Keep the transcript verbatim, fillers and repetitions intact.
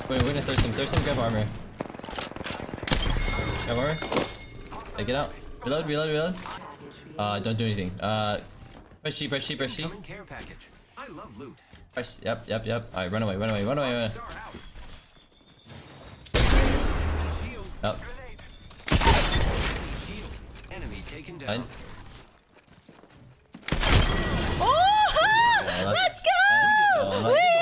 Wait, we're gonna throw some, throw some grab armor. Grab armor. Hey, get out. Reload, reload, reload. Uh, don't do anything. Uh, press sheep, press sheep, press sheep. Care package. I love loot. Press, yep, yep, yep. Alright, run away, run away, run away. Run away. Yep. Enemy taken down. Oh, Yeah, let's go! Woo!